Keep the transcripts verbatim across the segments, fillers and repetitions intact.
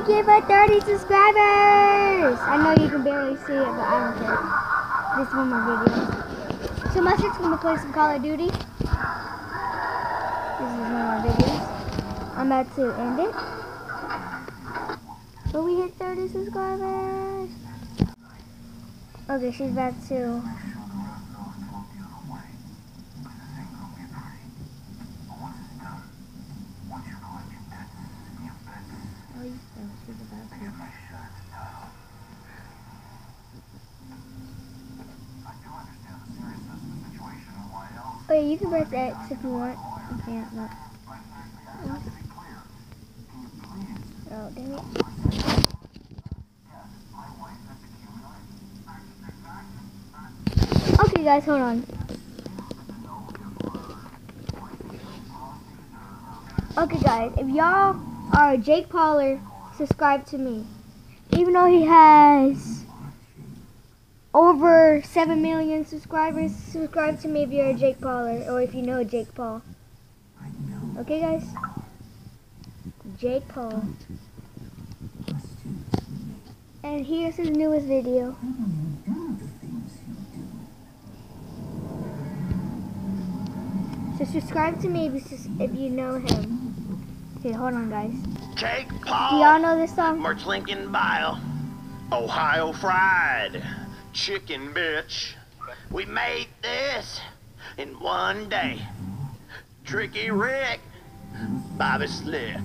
thank you for thirty subscribers. I know you can barely see it, but I don't care. This is one of my videos. So Mustard's gonna play some Call of Duty. This is one of my videos. I'm about to end it. But we hit thirty subscribers. Okay, she's about to. Oh yeah, you can press X if you want. You can't, but. Oh, dang it. Okay guys, hold on. Okay guys, if y'all are Jake Pauler, subscribe to me. Even though he has over seven million subscribers, subscribe to me if you're a Jake Pauler, or if you know Jake Paul. Okay guys? Jake Paul. And here's his newest video. So subscribe to me if you, if you know him. Okay, hold on guys. Jake Paul. Do y'all know this song? Merch link in bio. Ohio fried chicken, bitch. We made this in one day. Tricky Rick, Bobby Slick.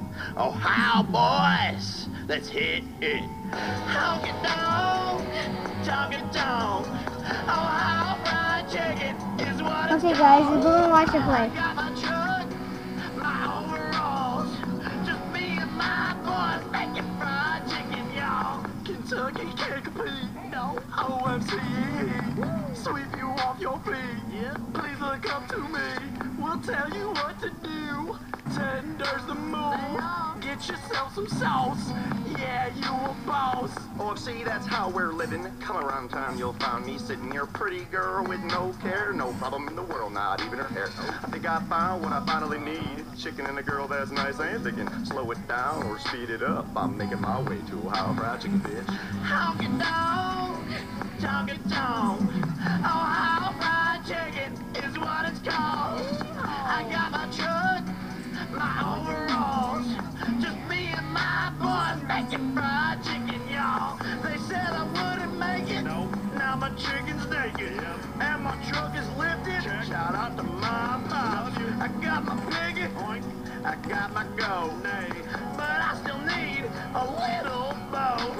Ohio boys, let's hit it. Honky tonk, honky tonk. Ohio fried chicken is what it's Okay guys, we're going to watch it play. got my truck, my overalls, just me and my boys making fried chicken, y'all. Kentucky can't compete, no. O M C E, sweep you off your feet. Yeah. Please look up to me, we'll tell you what to do. Tender's the move, get yourself some sauce. Yeah, you a boss. O M C, that's how we're living. Come around town, you'll find me sitting here, pretty girl with no care, no problem in the world, not even her hair. I think I found what I finally need. Chicken and a girl that's nice and they can slow it down or speed it up. I'm making my way to Ohio fried chicken, bitch. Honky tonk, honky tonk. Ohio fried chicken is what it's called. I got my truck, my overalls, just me and my boys making fried chicken, y'all. They said I wouldn't make it. Nope. Now my chicken's naked, yep. And my truck is lifted. Check. Shout out to my pops. I got my piggy, oink. I got my goat, nay. But I still need a little boat.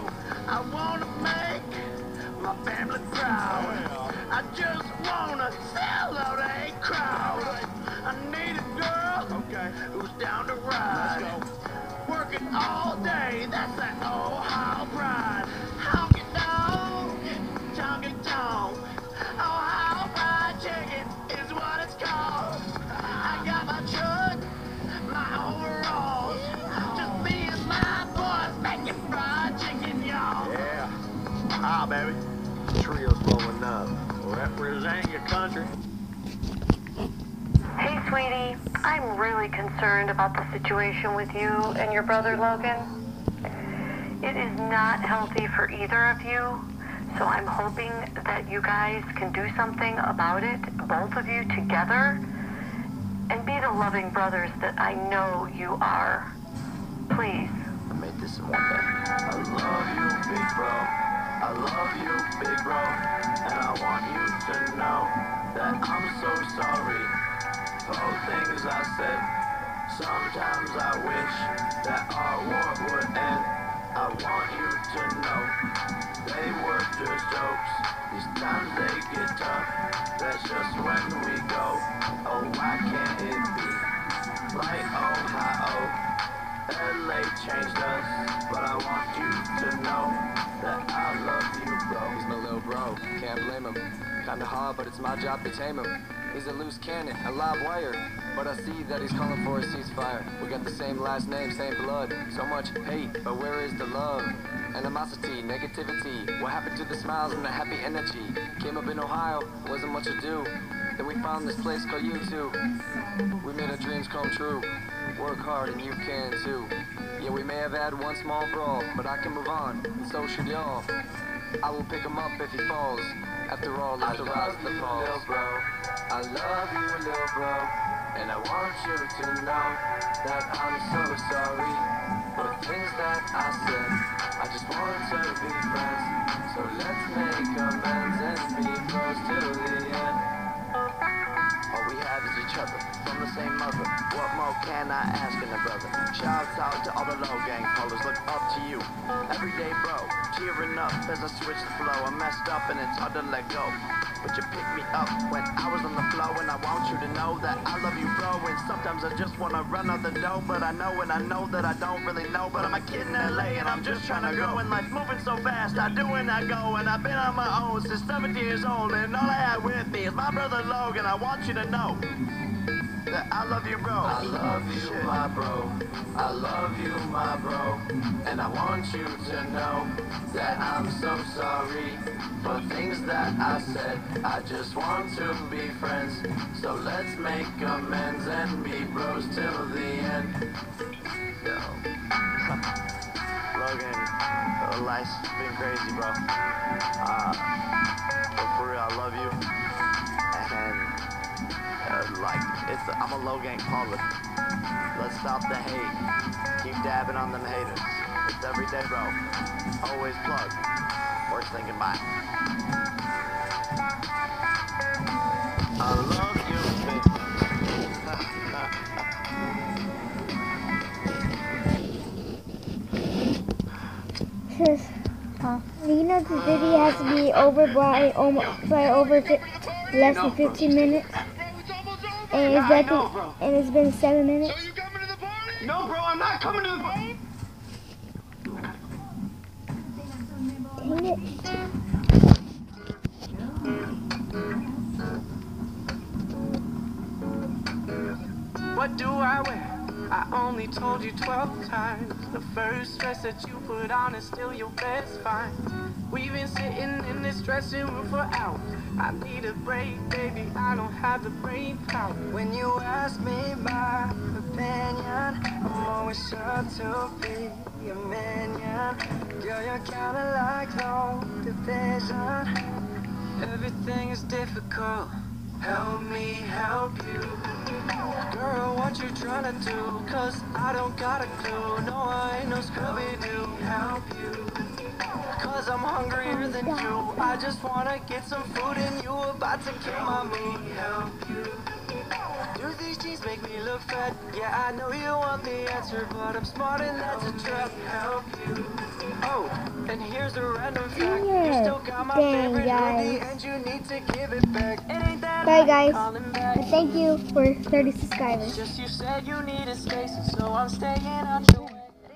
I wanna make my family proud. Well. I just wanna sell out a crowd. I need a girl, okay, who's down to ride. Let's go. Working all day, that's that Ohio pride. Honky tonk, honky tonk. Ohio fried chicken is what it's called. I got my truck, my overalls, just me and my boys making fried chicken, y'all. Yeah. Ah, baby. Trio's blowing up. Represent your country. Hey, sweetie. I'm really concerned about the situation with you and your brother Logan. It is not healthy for either of you, so I'm hoping that you guys can do something about it, both of you together, and be the loving brothers that I know you are. Please. I made this in one day. I love you, big bro. I love you, big bro. And I want you to know that I'm so sorry for all the things I said. Sometimes I wish that our war would end. I want you to know they were just jokes. These times they get tough. That's just when we go. Oh, why can't it be like Ohio? L A changed us, but I want you to know that I love you, bro. He's my little bro, can't blame him. Kinda hard, but it's my job to tame him. He's a loose cannon, a live wire, but I see that he's calling for a ceasefire. We got the same last name, same blood. So much hate, but where is the love? Animosity, negativity. What happened to the smiles and the happy energy? Came up in Ohio, wasn't much ado. Then we found this place called U two. We made our dreams come true. Work hard and you can too. Yeah, we may have have had one small brawl, but I can move on, and so should y'all. I will pick him up if he falls. After all, it's the rise of the falls. Little bro, I love you, little bro, and I want you to know that I'm so sorry for things that I said. I just want to be friends, so let's make amends and be close till the end. All we have is each other, from the same mother. What more can I ask in a brother? Shouts out to all the low gang pullers, look up to you. Everyday bro, cheering up as I switch the flow. I messed up and it's hard to let go, but you picked me up when I was on the flow. And I want you to know that I love you, bro. And sometimes I just wanna run out the door, but I know and I know that I don't really know. But I'm a kid in L A and I'm just trying to go, and life's moving so fast, I do and I go. And I've been on my own since seventeen years old, and all I have with me is my brother Logan. I want you to know that I love you, bro. I love you, my bro. I love you, my bro. And I want you to know that I'm so sorry for things that I said. I just want to be friends, so let's make amends and be bros till the end. Yo. Logan, uh, life's been crazy, bro. Uh, but for real, I love you. And uh, like, it's I'm a low gang Paula. Let's stop the hate. Keep dabbing on them haters. It's everyday, bro. Always plug. Worst thing goodbye. I love you, Says, uh, you know the video has to be over by almost by over fi less than fifteen minutes, and it's that the, and it's been seven minutes. So you coming to the party? No, bro, I'm not coming to the party. Dang it! What do I wear? I only told you twelve times. The first dress that you put on is still your best find. We've been sitting in this dressing room for hours. I need a break, baby, I don't have the brain power. When you ask me my opinion, I'm always sure to be a minion. Girl, you're kinda like no division. Everything is difficult. Help me help you. Girl, what you tryna do? Cause I don't got a clue. No, I ain't no Scooby-Doo. Help you. Cause I'm hungrier than you. I just wanna get some food and you about to kill my mood. Help you. Do these jeans make me look fat? Yeah, I know you want the answer, but I'm smart and that's a trap. Help you. Oh, and here's a random fact. You still got my Dang, favorite guys. hoodie and you need to give it back. It ain't that Bye, I'm guys. calling back. And thank you for thirty subscribers. Just you said you needed space, so I'm staying out your way.